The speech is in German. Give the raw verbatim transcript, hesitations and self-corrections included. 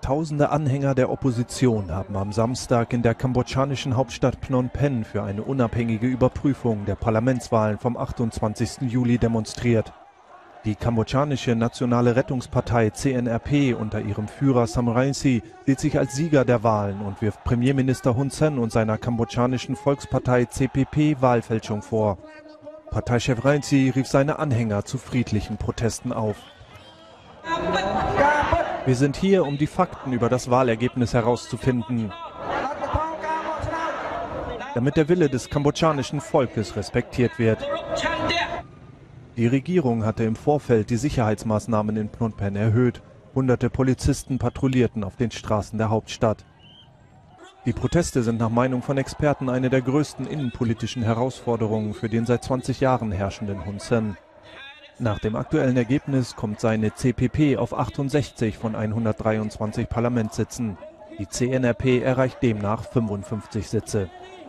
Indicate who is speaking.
Speaker 1: Tausende Anhänger der Opposition haben am Samstag in der kambodschanischen Hauptstadt Phnom Penh für eine unabhängige Überprüfung der Parlamentswahlen vom achtundzwanzigsten Juli demonstriert. Die kambodschanische Nationale Rettungspartei C N R P unter ihrem Führer Sam Rainsy sieht sich als Sieger der Wahlen und wirft Premierminister Hun Sen und seiner kambodschanischen Volkspartei C P P Wahlfälschung vor. Parteichef Rainsy rief seine Anhänger zu friedlichen Protesten auf. Wir sind hier, um die Fakten über das Wahlergebnis herauszufinden, damit der Wille des kambodschanischen Volkes respektiert wird. Die Regierung hatte im Vorfeld die Sicherheitsmaßnahmen in Phnom Penh erhöht. Hunderte Polizisten patrouillierten auf den Straßen der Hauptstadt. Die Proteste sind nach Meinung von Experten eine der größten innenpolitischen Herausforderungen für den seit zwanzig Jahren herrschenden Hun Sen. Nach dem aktuellen Ergebnis kommt seine C P P auf achtundsechzig von hundertdreiundzwanzig Parlamentssitzen. Die C N R P erreicht demnach fünfundfünfzig Sitze.